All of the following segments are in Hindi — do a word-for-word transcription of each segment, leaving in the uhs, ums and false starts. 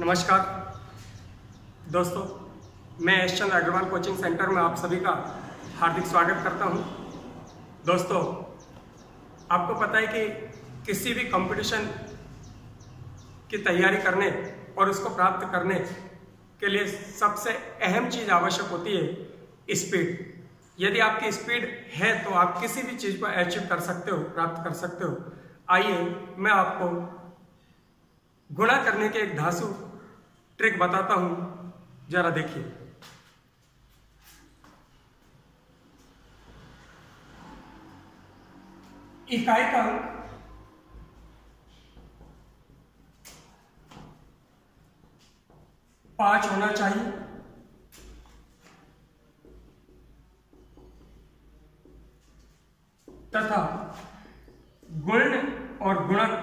नमस्कार दोस्तों, मैं S Chandra Agarwal coaching centre में आप सभी का हार्दिक स्वागत करता हूं। दोस्तों, आपको पता है कि किसी भी कंपटीशन की तैयारी करने और उसको प्राप्त करने के लिए सबसे अहम चीज़ आवश्यक होती है स्पीड। यदि आपकी स्पीड है तो आप किसी भी चीज़ को अचीव कर सकते हो, प्राप्त कर सकते हो। आइए मैं आपको गुणा करने के एक धांसू ट्रिक बताता हूं, जरा देखिए। इकाई का अंक पांच होना चाहिए तथा गुण और गुणक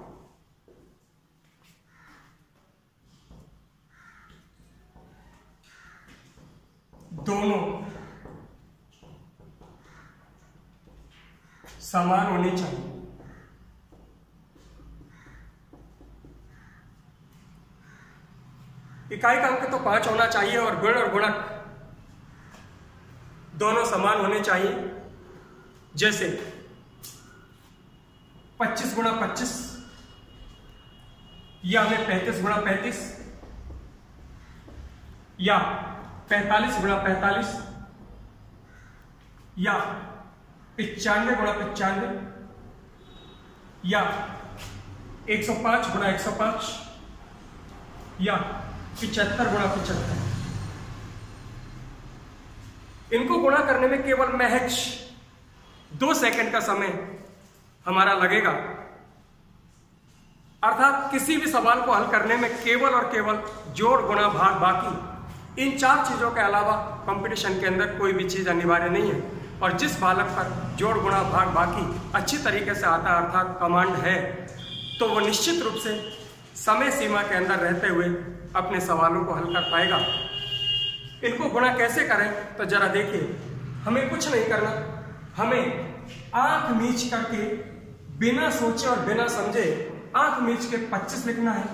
दोनों समान होने चाहिए। इकाई का अंक तो पांच होना चाहिए और गुण और गुणक दोनों समान होने चाहिए। जैसे पच्चीस गुणा पच्चीस या हमें पैंतीस गुणा पैंतीस या पैंतालीस गुणा पैंतालीस या पिचानवे गुणा पिचानवे या एक सौ पांच गुणा एक सौ पांच या पिचहत्तर गुणा पिचहत्तर। इनको गुणा करने में केवल महज दो सेकंड का समय हमारा लगेगा। अर्थात किसी भी सवाल को हल करने में केवल और केवल जोड़ गुणा भाग बाकी, इन चार चीजों के अलावा कंपटीशन के अंदर कोई भी चीज अनिवार्य नहीं है। और जिस बालक पर जोड़ गुणा भाग बाकी अच्छी तरीके से आता है, अर्थात कमांड है, तो वो निश्चित रूप से समय सीमा के अंदर रहते हुए अपने सवालों को हल कर पाएगा। इनको गुणा कैसे करें तो जरा देखिए। हमें कुछ नहीं करना, हमें आंख मीच करके बिना सोचे और बिना समझे आंख मीच के पच्चीस लिखना है।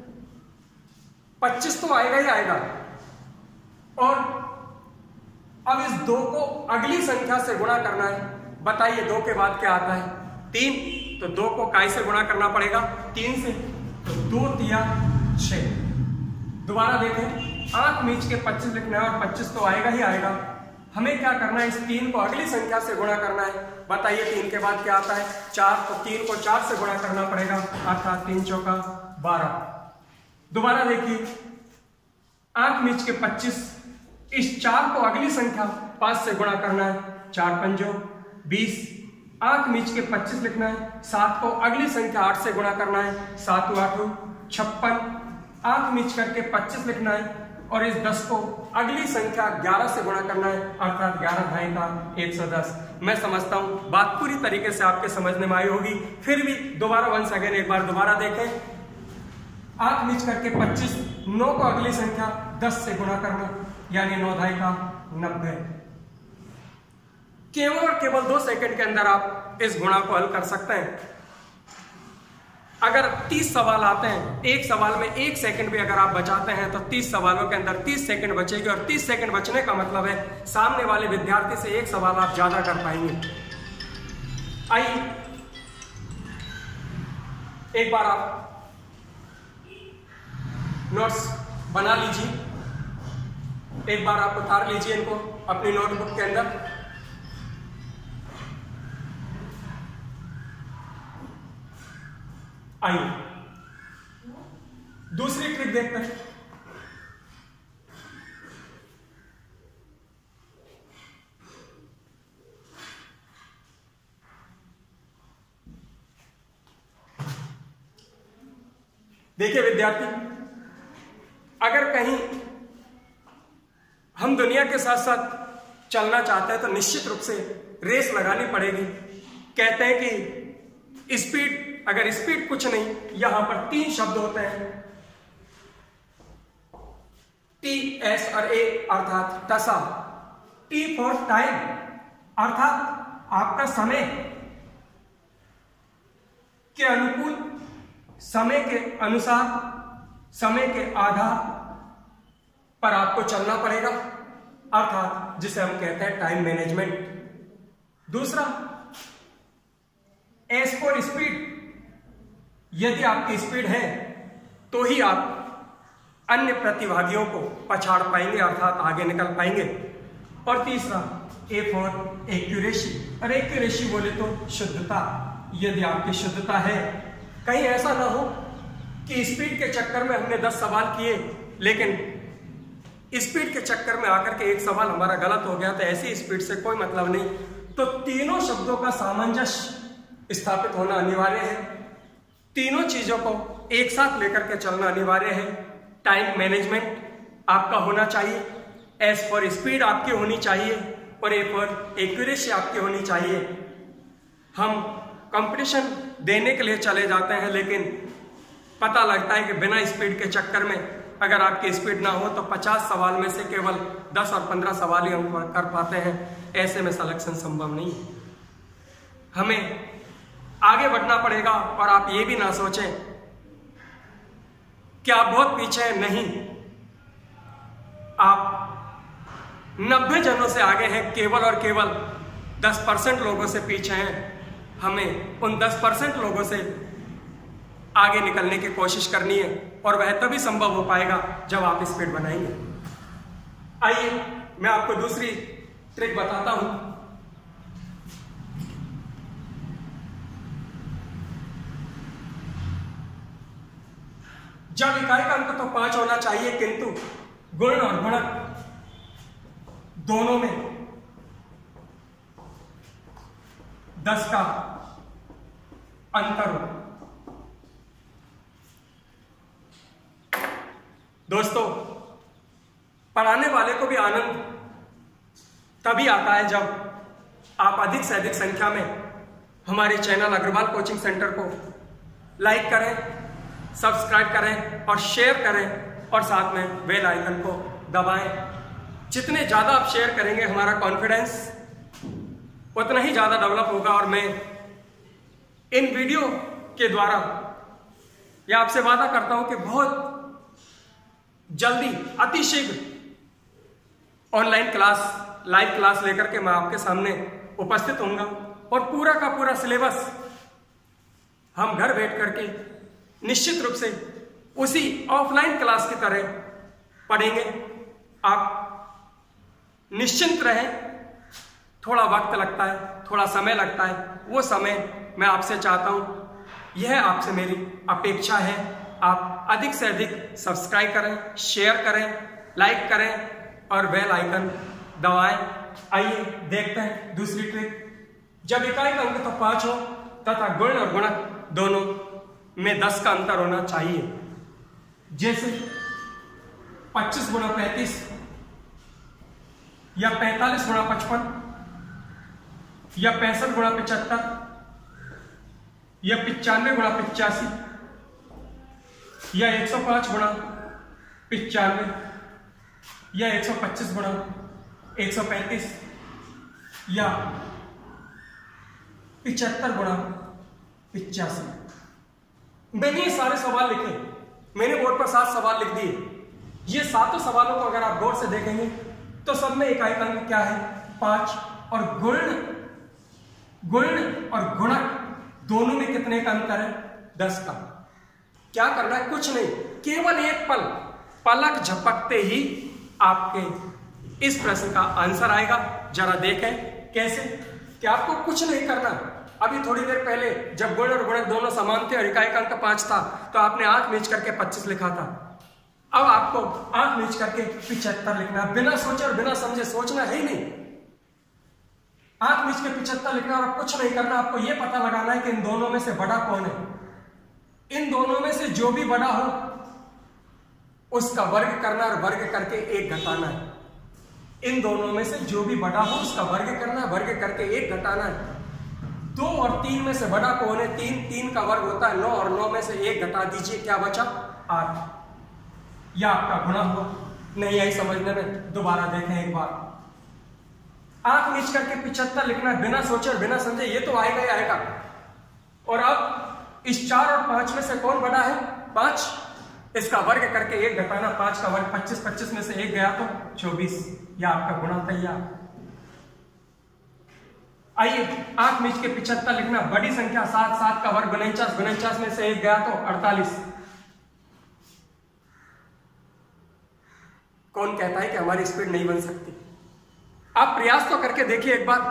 पच्चीस तो आएगा ही आएगा। और अब इस दो को अगली संख्या से गुणा करना है। बताइए दो के बाद क्या आता है? तीन। तो दो को काय से गुणा करना पड़ेगा? तीन से। तो दो तिया छह। दोबारा देखें, आंख मीच के पच्चीस लिखना है और पच्चीस तो आएगा ही आएगा। हमें क्या करना है? इस तीन को अगली संख्या से गुणा करना है। बताइए तीन के बाद क्या आता है? चार। तो तीन को चार से गुणा करना पड़ेगा, अर्थात तीन चौका बारह। दोबारा देखिए, आंख मीच के पच्चीस, इस चार को अगली संख्या पांच से गुणा करना है, चार पंजो बीस। आंख मीच के पच्चीस लिखना है। सात को अगली संख्या आठ से गुणा करना है, सात आठों छप्पन। आंख मीच करके पच्चीस लिखना है और इस दस को अगली संख्या ग्यारह से गुणा करना है, अर्थात ग्यारह ढाई का एक सौ दस। मैं समझता हूं बात पूरी तरीके से आपके समझने में आई होगी। फिर भी दोबारा वंस अगेन एक बार दोबारा देखें। आंख मीच करके पच्चीस, नौ को अगली संख्या दस से गुणा करना, यानी नौ ढाई का नब्बे। केवल और केवल दो सेकंड के अंदर आप इस गुणा को हल कर सकते हैं। अगर तीस सवाल आते हैं, एक सवाल में एक सेकंड भी अगर आप बचाते हैं तो तीस सवालों के अंदर तीस सेकंड बचेगी। और तीस सेकंड बचने का मतलब है सामने वाले विद्यार्थी से एक सवाल आप ज्यादा कर पाएंगे। आइए एक बार आप नोट्स बना लीजिए, एक बार आप उतार लीजिए इनको अपनी नोटबुक के अंदर। आइए दूसरी ट्रिक देखते हैं। देखिए विद्यार्थी, अगर कहीं हम दुनिया के साथ साथ चलना चाहते हैं तो निश्चित रूप से रेस लगानी पड़ेगी। कहते हैं कि स्पीड, अगर स्पीड कुछ नहीं, यहां पर तीन शब्द होते हैं, टी एस और ए, अर्थात टसा। टी फॉर टाइम, अर्थात आपका समय के अनुकूल, समय के अनुसार समय के आधार पर आपको चलना पड़ेगा, अर्थात जिसे हम कहते हैं टाइम मैनेजमेंट। दूसरा, एज फॉर स्पीड, यदि आपकी स्पीड है तो ही आप अन्य प्रतिभागियों को पछाड़ पाएंगे, अर्थात आगे निकल पाएंगे। और तीसरा, ए फॉर एक्यूरेसी, और एक्यूरेसी बोले तो शुद्धता। यदि आपकी शुद्धता है, कहीं ऐसा ना हो कि स्पीड के चक्कर में हमने दस सवाल किए लेकिन स्पीड के चक्कर में आकर के एक सवाल हमारा गलत हो गया, तो ऐसी स्पीड से कोई मतलब नहीं। तो तीनों शब्दों का सामंजस्य स्थापित होना अनिवार्य है, तीनों चीजों को एक साथ लेकर के चलना अनिवार्य है। टाइम मैनेजमेंट आपका होना चाहिए, एज फॉर स्पीड आपकी होनी चाहिए, और ए फॉर एक्यूरेसी आपकी होनी चाहिए। हम कंपटीशन देने के लिए चले जाते हैं लेकिन पता लगता है कि बिना स्पीड के चक्कर में अगर आपकी स्पीड ना हो तो पचास सवाल में से केवल दस और पंद्रह सवाल ही हम कर पाते हैं। ऐसे में सिलेक्शन संभव नहीं है। हमें आगे बढ़ना पड़ेगा, और आप ये भी ना सोचें कि आप बहुत पीछे हैं, नहीं, आप नब्बे जनों से आगे हैं, केवल और केवल दस परसेंट लोगों से पीछे हैं। हमें उन दस परसेंट लोगों से आगे निकलने की कोशिश करनी है, और वह तभी संभव हो पाएगा जब आप स्पीड बनाएंगे। आइए मैं आपको दूसरी ट्रिक बताता हूं। जब इकाई का अंक तो पांच होना चाहिए, किंतु गुण और गुणक दोनों में दस का अंतर हो। दोस्तों, पढ़ाने वाले को भी आनंद तभी आता है जब आप अधिक से अधिक संख्या में हमारे चैनल अग्रवाल कोचिंग सेंटर को लाइक करें, सब्सक्राइब करें और शेयर करें, और साथ में बेल आइकन को दबाएं। जितने ज़्यादा आप शेयर करेंगे, हमारा कॉन्फिडेंस उतना ही ज़्यादा डेवलप होगा। और मैं इन वीडियो के द्वारा यह आपसे वादा करता हूं कि बहुत जल्दी, अतिशीघ्र ऑनलाइन क्लास, लाइव क्लास लेकर के मैं आपके सामने उपस्थित होऊंगा, और पूरा का पूरा सिलेबस हम घर बैठ करके निश्चित रूप से उसी ऑफलाइन क्लास की तरह पढ़ेंगे। आप निश्चिंत रहें। थोड़ा वक्त लगता है, थोड़ा समय लगता है, वो समय मैं आपसे चाहता हूं, यह आपसे मेरी अपेक्षा है। आप अधिक से अधिक सब्सक्राइब करें, शेयर करें, लाइक करें और बेल आइकन दबाएं। आइए देखते हैं दूसरी ट्रिक। जब इकाई का अंक तो पांच हो तथा गुण और गुणक दोनों में दस का अंतर होना चाहिए, जैसे पच्चीस गुणा पैंतीस या पैंतालीस गुणा पचपन या पैंसठ गुणा पिचहत्तर या पिचानवे गुणा पिचासी या एक सौ पांच गुणा पिचानवे या एक सौ पच्चीस गुणा एक सौ पैंतीस या पिचहत्तर गुणा पिचासी। मैंने ये सारे सवाल लिखे, मैंने बोर्ड पर सात सवाल लिख दिए। ये सातों सवालों को अगर आप गौर से देखेंगे तो सब में इकाई का अंक क्या है? पांच। और गुण गुण और गुणक दोनों में कितने का अंतर है? दस का। क्या करना है? कुछ नहीं, केवल एक पल, पलक झपकते ही आपके इस प्रश्न का आंसर आएगा। जरा देखें कैसे। क्या आपको कुछ नहीं करना। अभी थोड़ी देर पहले जब गुण और गुणक दोनों समान थे और इकाई का अंक पांच था तो आपने आंख नीच करके पच्चीस लिखा था। अब आपको आंख नीच करके पिछहत्तर लिखना, बिना सोचे और बिना समझे, सोचना है ही नहीं, आंख नीच के पिछहत्तर लिखना और कुछ नहीं करना। आपको यह पता लगाना है कि इन दोनों में से बड़ा कौन है। इन दोनों में से जो भी बड़ा हो उसका वर्ग करना और वर्ग करके एक घटाना है। इन दोनों में से जो भी बड़ा हो उसका वर्ग करना, वर्ग करके एक घटाना है। दो और तीन में से बड़ा कौन है? तीन। तीन का वर्ग होता है नौ और नौ में से एक घटा दीजिए, क्या बचा? आठ। यह आपका गुणा हुआ। नहीं आई समझने में? दोबारा देखें एक बार। आंख नीच करके पिछहत्तर लिखना है, बिना सोचे और बिना समझे, ये तो आएगा ही आएगा। और अब इस चार और पांच में से कौन बड़ा है? पांच। इसका वर्ग करके एक घटाना, पांच का वर्ग पच्चीस, पच्चीस में से एक गया तो चौबीस। यह आपका गुणा तैयार। आइए आठ मिच के पिछहत्तर लिखना, बड़ी संख्या सात, सात का वर्ग उनचास, उनचास में से एक गया तो अड़तालीस। कौन कहता है कि हमारी स्पीड नहीं बन सकती? आप प्रयास तो करके देखिए एक बार।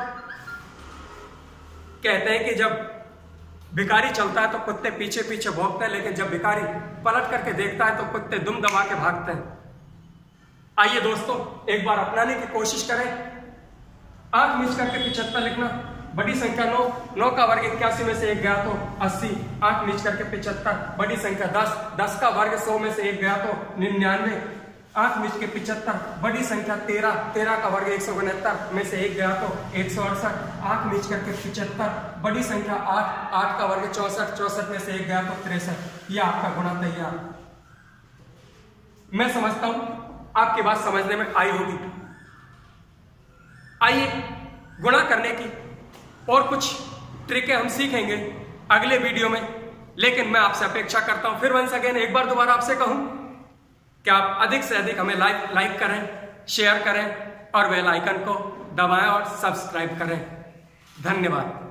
कहते हैं कि जब भिखारी चलता है तो कुत्ते पीछे पीछे भौंकते हैं, लेकिन जब भिखारी पलट करके देखता है तो कुत्ते दुम दबा के भागते हैं। आइए दोस्तों एक बार अपनाने की कोशिश करें। आठ मिच करके पिछहत्तर लिखना, बड़ी संख्या नौ, नौ का वर्ग इक्यासी में से एक गया तो अस्सी। आठ मिच करके पिछहत्तर, बड़ी संख्या दस, दस का वर्ग सौ में से एक गया तो निन्यानवे। आठ मिच के पिछहत्तर, बड़ी संख्या तेरह, तेरह का वर्ग एक सौ उनहत्तर में से एक गया तो एक सौ अड़सठ। आठ मिच करके पिछहत्तर, बड़ी संख्या आठ, आठ का वर्ग चौसठ, चौसठ में से एक गया तो तिरसठ। यह आपका गुणा तैयार। मैं समझता हूं आपकी बात समझने में आई होगी। आइए गुणा करने की और कुछ ट्रिकें हम सीखेंगे अगले वीडियो में, लेकिन मैं आपसे अपेक्षा करता हूं फिर वंस अगेन एक बार दोबारा आपसे कहूं कि आप अधिक से अधिक हमें लाइक लाइक करें, शेयर करें और बेल आइकन को दबाएं और सब्सक्राइब करें। धन्यवाद।